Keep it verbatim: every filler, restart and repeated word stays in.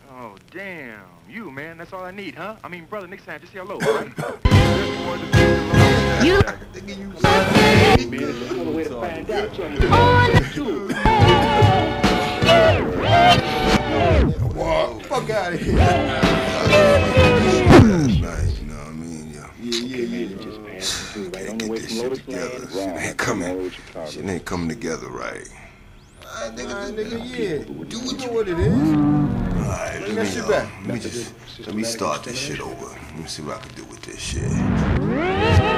Oh, damn. You, man. That's all I need, huh? I mean, brother, next time, just say hello, right? You. Nigga, you man, it's another way to find out. What? Fuck out of here. Last night, you know what I mean? Yeah. Yeah, yeah, yeah. Can't get this shit together. Shit ain't coming. Shit ain't coming together right. Alright, nigga, nigga, yeah. Do what you know what it is. Alright, Bring let that me, shit uh, back. let me just, let me start this shit over. Let me see what I can do with this shit.